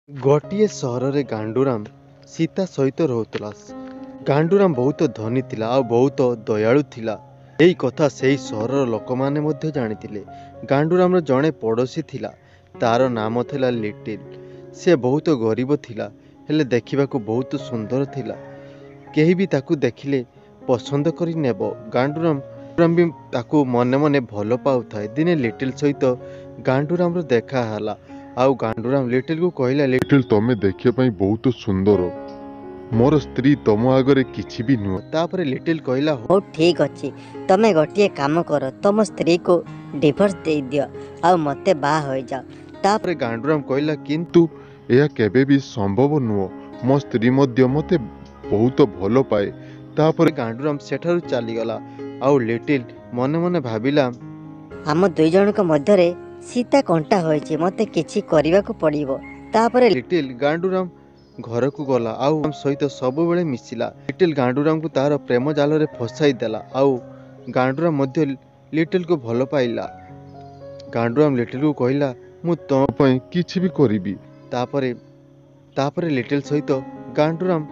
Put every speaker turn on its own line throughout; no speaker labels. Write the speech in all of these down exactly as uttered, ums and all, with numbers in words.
गोटे सहर रे गांडूराम सीता सहित रोहुतला। गांडूराम बहुत धनी थिला आ बहुत दयालु थिला। एई कथा सेई सहरर लोकमाने मध्य जानिथिले। गांडूराम जड़े पड़ोशी थिला, तार नाम थिला लिटिल। से बहुत गरीब थिला, हेले देखिबाकू बहुत सुंदर थिला। केही भी ताकू देखिले पसंद करि नेब। गांडूराम भी ताकू मने मने भल पाउथाए। दिने लिटिल सहित गांडूराम रो देखा हला। आउ गांडूराम लिटिल को कहला,
लिटिल तमे देखिया पई बहुत सुंदर, मोर स्त्री तम आगरे किछि भी नुह।
तापरे लिटिल कहला,
हो ठीक अच्छी, तमे गोटे काम कर, तुम स्त्री को डिवोर्स दे दियो आ मते बा हो जाओ।
तापरे गांडूराम कहला, किंतु
एया केबे भी संभव नुह। मो स्त्री मध्य मते बहुत भल पाए।
तापरे गांडूराम सेठारु चली गला। आउ लिटिल मने मने भाबिला,
आम दुई जन को मध्य रे सीता कंटा होइछि, मते किछि करिवा को पड़िबो। तापरे
लिटिल गांडूराम घर को गला आउ सहित सब बेले मिसिला। लिटिल गांडूराम को तार प्रेम जाल रे फसाई देला। आउ गांडूराम मध्य लिटिल को भल पाइला। गांडूराम लिटिल को कहला, मु तो
पई किछि भी करिबी।
तापरे तापरे लिटिल सहित गांडूराम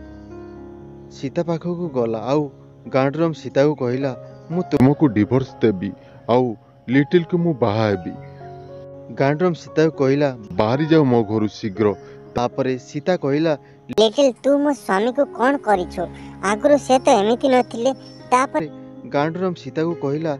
सीता पाखक को गला। आउ गांडूराम सीता को कहला, मु
तुमको डिवोर्स देबी आउ लिटिल को मु बाहा हेबी।
गांडूराम सीता को कहला,
बाहरी जाओ मो घरु शीघ्र।
तापरे सीता कहला,
लिटिल तू मो स्वामी को कौन करिछो? आगरो से तो एमिति नथिले। तापर
गांडूराम सीता को कहला,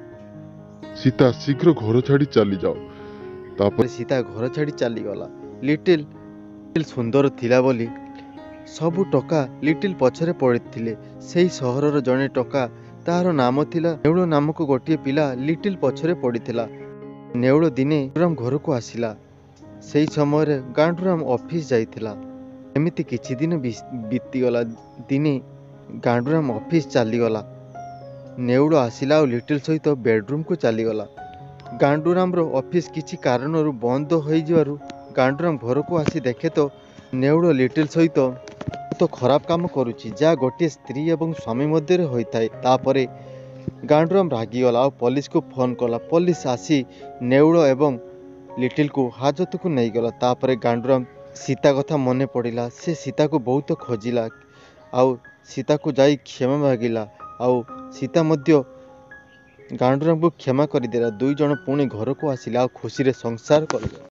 सीता शीघ्र घर छाड़ी चली जाओ। तापर
सीता घर छाड़ी चली गला। लिटिल लिटिल सुंदर थिला बोली सबु टका लिटिल पछरे पड़िथिले। सेई सहरर जणे टका, तार नाम थिला नेउळ नामक गोटे पिला लिटिल पछरे पड़िथिला। नेउळ दिने गांडूराम घर को आसिला। सेई समय रे गांडूराम ऑफिस जाइथिला। एमिति किछि दिन बीतीगला। दिने गांडूराम ऑफिस चली गला। नेउळ आसिला और लिटिल सहित बेडरूम को चली गला। गांडूराम रो ऑफिस किछि कारणरु बंद होई जिवारु गांडूराम घर को आसी देखे तो नेउळ लिटिल सहित तो खराब काम करुछि, जा गोटे स्त्री एवं स्वामी मध्य रे होइथाय। तापरे गांडूराम रागी गला और पुलिस को फोन कला। पुलिस आसी नेउळ एवं लिटिल को हाजत को नहीं गला। तापरे गांडूराम सीता कथा मने पड़िला। से सीता को बहुत खोजिला आउ सीता को जाई क्षमा मागिला। आउ सीता मध्य गांडूराम को क्षमा कर देला। दुई जन पुणी घर को आसिला और खुशी रे संसार कले।